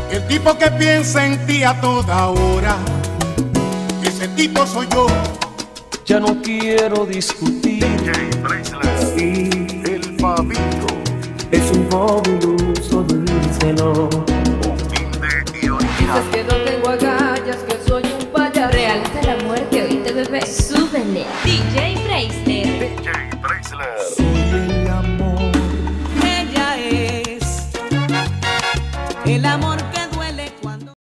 El tipo que piensa en ti a toda hora, ese tipo soy yo. Ya no quiero discutir. Y el Fabito Es un fabuloso díselo. Dices que no tengo agallas, que soy un payaso. Real hasta la muerte, oíste, bebé. Súbele. DJ Preisler. Soy el amor. Ella es el amor.